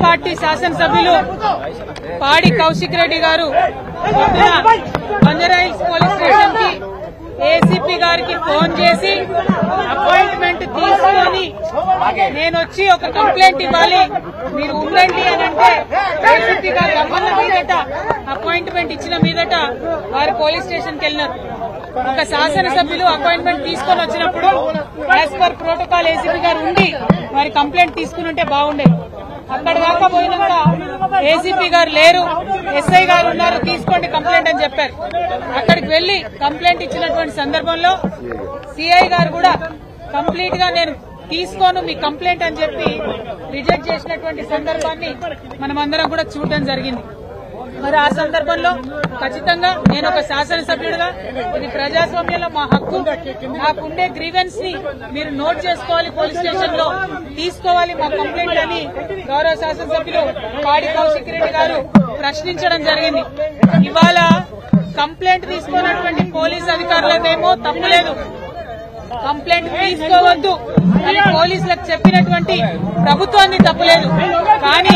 Party శాసనసభ్యులు పాడి కౌశిక్ రెడ్డి గారు బంజారాహిల్స్ పోలీస్ స్టేషన్ కి ఏసీపీ గారికి ఫోన్ చేసి అపాయింట్మెంట్ తీసుకొని నేను వచ్చి ఒక కంప్లైంట్ ఇవ్వాలి మీరు ఉండండి అని అంటే ఏసీపీ గారు రమ్మన్న మీదట అపాయింట్మెంట్ ఇచ్చిన మీదట వారు పోలీస్ స్టేషన్ కి వెళ్లినారు. ఒక శాసనసభ్యులు అపాయింట్మెంట్ తీసుకొని వచ్చినప్పుడు యాజ్ పర్ ప్రోటోకాల్ ఏసీపీ గారు ఉండి వారి కంప్లైంట్ తీసుకుని ఉంటే బాగుండేది. అక్కడ దాకా పోయినాక ఏసీపీ గారు లేరు, ఎస్ఐ గారు ఉన్నారు, తీసుకోండి కంప్లైంట్ అని చెప్పారు. అక్కడికి వెళ్లి కంప్లైంట్ ఇచ్చినటువంటి సందర్భంలో సిఐ గారు కూడా కంప్లీట్ గా నేను తీసుకోను మీ కంప్లైంట్ అని చెప్పి రిజెక్ట్ చేసినటువంటి సందర్భాన్ని మనమందరం కూడా చూడడం జరిగింది. మరి ఆ సందర్భంలో ఖచ్చితంగా నేను ఒక శాసనసభ్యుడిగా ఇది ప్రజాస్వామ్యంలో మా హక్కు, నాకుండే గ్రీవెన్స్ ని మీరు నోట్ చేసుకోవాలి, పోలీస్ స్టేషన్ లో తీసుకోవాలి మా కంప్లైంట్ అని గౌరవ శాసనసభ్యులు పాడి కౌశిక్ రెడ్డి గారు ప్రశ్నించడం జరిగింది. ఇవాళ కంప్లైంట్ తీసుకున్నటువంటి పోలీస్ అధికారులదేమో తప్పులేదు, కంప్లైంట్ తీసుకోవద్దు అని పోలీసులకు చెప్పినటువంటి ప్రభుత్వాన్ని తప్పులేదు. కానీ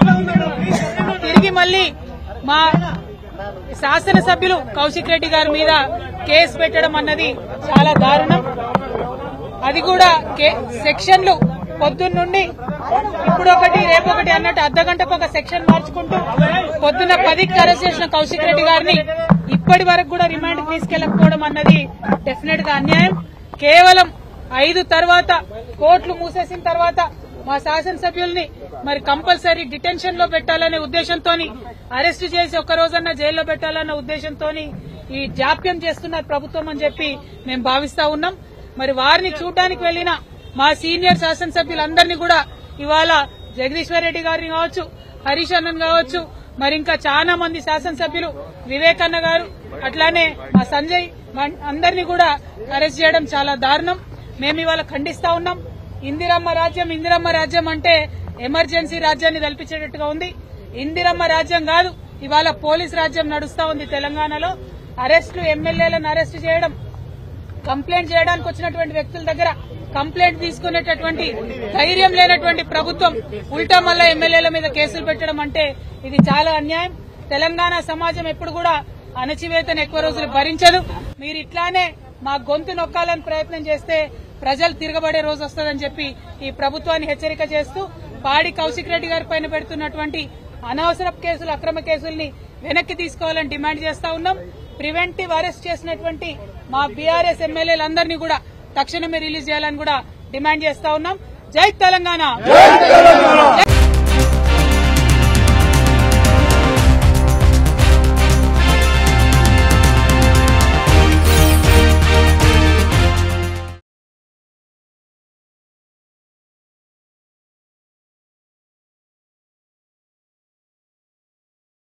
తిరిగి మళ్లీ మా శాసనసభ్యులు కౌశిక్ రెడ్డి గారి మీద కేసు పెట్టడం అన్నది చాలా దారుణం. అది కూడా సెక్షన్లు పొద్దున్నుండి ఇప్పుడొకటి రేపొకటి అన్నట్టు అర్ధగంటకు ఒక సెక్షన్ మార్చుకుంటూ పొద్దున్న 10కి అరెస్ట్ చేసిన కౌశిక్ రెడ్డి గారిని ఇప్పటి వరకు కూడా రిమాండ్కి తీసుకెళ్లకపోవడం అన్నది డెఫినెట్ గా అన్యాయం. కేవలం 5 తర్వాత కోర్టులు మూసేసిన తర్వాత మా శాసనసభ్యుల్ని మరి కంపల్సరీ డిటెన్షన్ లో పెట్టాలనే ఉద్దేశంతో అరెస్టు చేసి ఒక్క రోజన్నా జైల్లో పెట్టాలన్న ఉద్దేశంతో ఈ జాప్యం చేస్తున్నారు ప్రభుత్వం అని చెప్పి మేము భావిస్తా ఉన్నాం. మరి వారిని చూడడానికి వెళ్లిన మా సీనియర్ శాసనసభ్యులందరినీ కూడా ఇవాళ జగదీశ్వర్ రెడ్డి గారిని కావచ్చు, హరీష్ అన్నన్ కావచ్చు, మరి ఇంకా చాలా మంది శాసనసభ్యులు వివేకన్న గారు అట్లానే మా సంజయ్ అందరినీ కూడా అరెస్ట్ చేయడం చాలా దారుణం. మేము ఇవాళ ఖండిస్తా ఉన్నాం. ఇందిరమ్మ రాజ్యం అంటే ఎమర్జెన్సీ రాజ్యాన్ని కల్పించేటట్టుగా ఉంది. ఇందిరమ్మ రాజ్యం కాదు, ఇవాళ పోలీస్ రాజ్యం నడుస్తా ఉంది తెలంగాణలో. అరెస్టులు, ఎమ్మెల్యేలను అరెస్టు చేయడం, కంప్లైంట్ చేయడానికి వచ్చినటువంటి వ్యక్తుల దగ్గర కంప్లైంట్ తీసుకునేటటువంటి ధైర్యం లేనటువంటి ప్రభుత్వం ఉల్టా మళ్ళా ఎమ్మెల్యేల మీద కేసులు పెట్టడం అంటే ఇది చాలా అన్యాయం. తెలంగాణ సమాజం ఎప్పుడు కూడా అణచివేతను ఎక్కువ రోజులు భరించదు. మీరు ఇట్లానే మా గొంతు నొక్కాలని ప్రయత్నం చేస్తే ప్రజలు తిరగబడే రోజు వస్తుందని చెప్పి ఈ ప్రభుత్వాన్ని హెచ్చరిక చేస్తూ పాడి కౌశిక్ రెడ్డి గారి పైన పెడుతున్నటువంటి అనవసర కేసులు, అక్రమ కేసుల్ని వెనక్కి తీసుకోవాలని డిమాండ్ చేస్తా ఉన్నాం. ప్రివెంటివ్ అరెస్ట్ చేసినటువంటి మా బీఆర్ఎస్ ఎమ్మెల్యేలందరినీ కూడా తక్షణమే రిలీజ్ చేయాలని కూడా డిమాండ్ చేస్తా ఉన్నాం. జై తెలంగాణ.